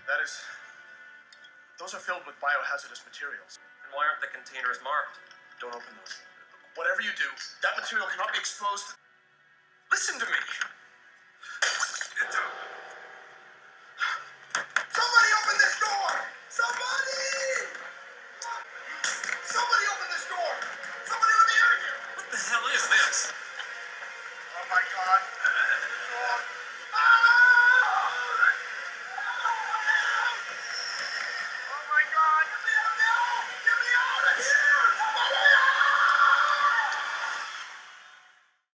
That is... Those are filled with biohazardous materials. And why aren't the containers marked? Don't open those. Whatever you do, that material cannot be exposed. Listen to me!